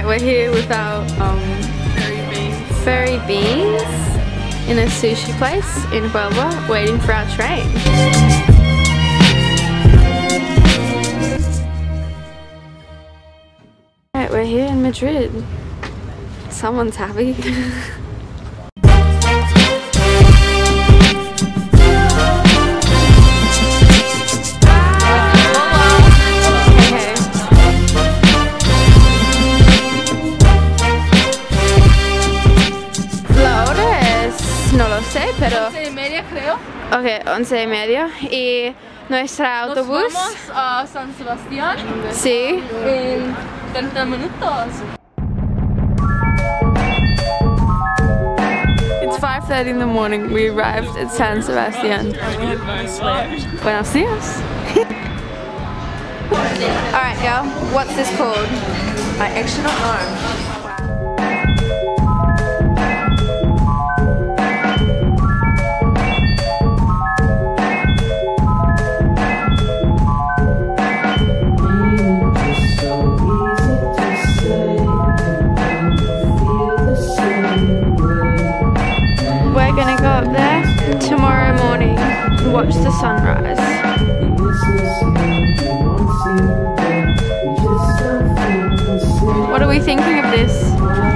Right, we're here with our furry beans in a sushi place in Huelva, waiting for our train. Right, we're here in Madrid. Someone's happy. No lo sé, pero... 11:30 creo. Ok, 11:30. Y nuestra autobús... Nos vamos a San Sebastian. Sí. En 30 minutos. It's 5:30 in the morning. We arrived at San Sebastian. Buenos dias. Alright girl, what's this called? I actually don't know. We're gonna go up there tomorrow morning and watch the sunrise. What are we thinking of this?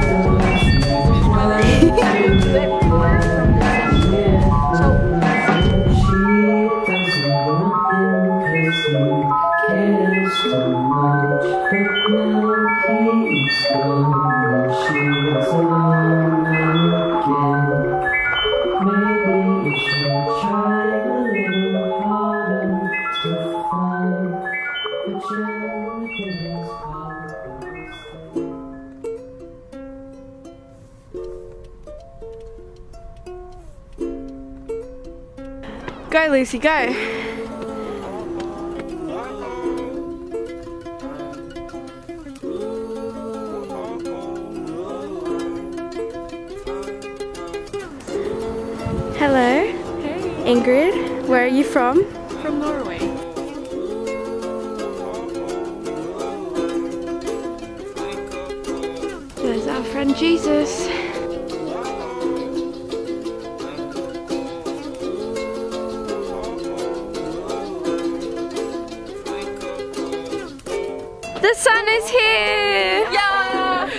Go Lucy, go! Hello. Hey. Ingrid, where are you from? From Norway. There's our friend Jesus. The sun is here! Yeah!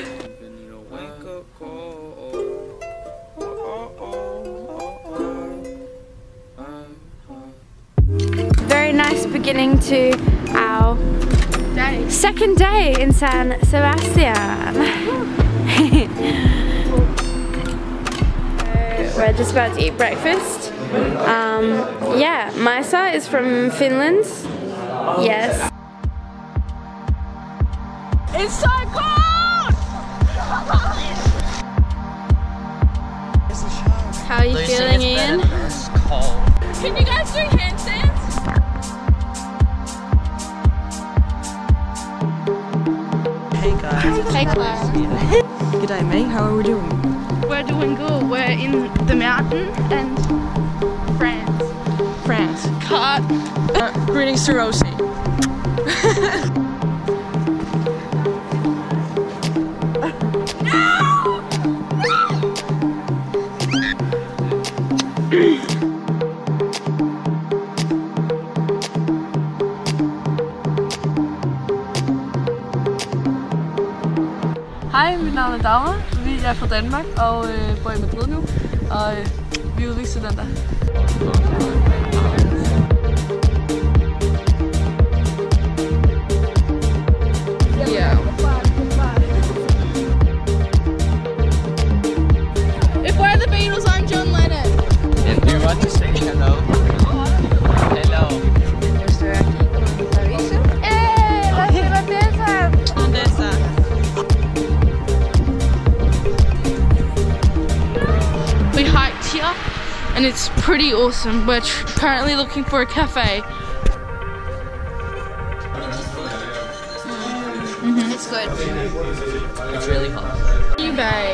Very nice beginning to our second day in San Sebastian. We're just about to eat breakfast. Yeah, Maisa is from Finland. Yes. It's so cold! How are you feeling, Ian? It's cold. Can you guys do handstands? Hey guys. Hey Clara. G'day mate, how are we doing? We're doing good. We're in the mountain and France. France. Cut. Greetings to Rosie. Hej, mit navn er Dagmar. Vi er fra Danmark og bor i Madrid nu. Og vi er udveksstudenter. Yeah. If we're the Beatles, I'm John Lennon. If you want to say hello. Hello. We hiked here and it's pretty awesome. We're currently looking for a cafe. It's good. It's really hot. eBay.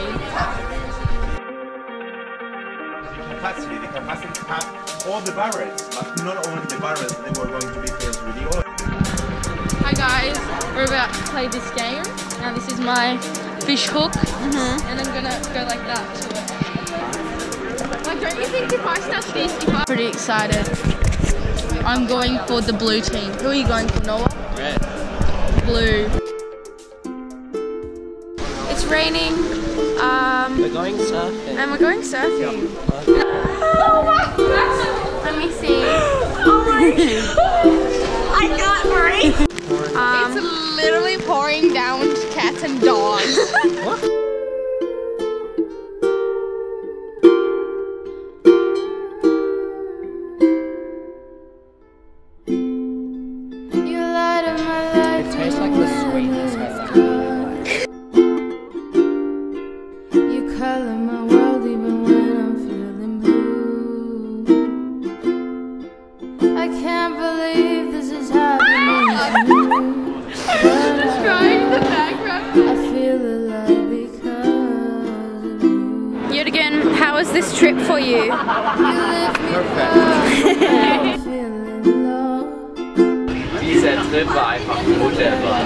The capacity to have all the barrels, but not only the barrels, they were going to be filled with the oil. Hi guys, we're about to play this game. Now this is my fish hook, and I'm gonna go like that to it. Like, don't you think if I start this, pretty excited. I'm going for the blue team. Who are you going for, Noah? Red. Blue. It's raining. We're going surfing. And we're going surfing. Let me see. I can't breathe. It's literally pouring down cats and dogs. What? It tastes like the sweetness of You color my world even when I'm feeling blue. I can't believe this is happening to me. Just crying in the background. I feel alive because of you. Jürgen, how was this trip for you? You lift me Perfekt. up, I'm feeling low. Dieser Trip war einfach wunderbar.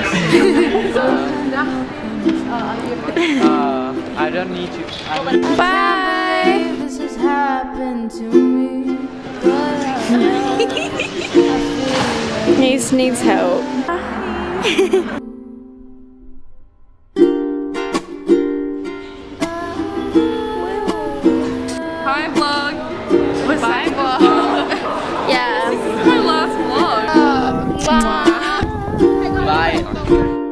I don't need to. Bye! This has happened to me. But He needs help. Hi vlog. Bye vlog. Yeah. This is my last vlog. Bye.